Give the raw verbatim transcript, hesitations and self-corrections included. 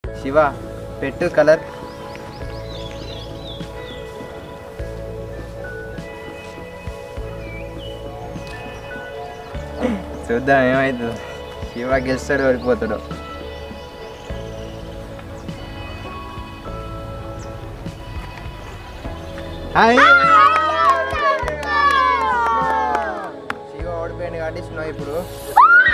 శివ పెట్టు కలర్. చూద్దాం ఏమవుతుందో. శివ గెలుస్తాడు ఓడిపోతాడు. శివ ఓడిపోయింది కాబట్టి స్నో ఇప్పుడు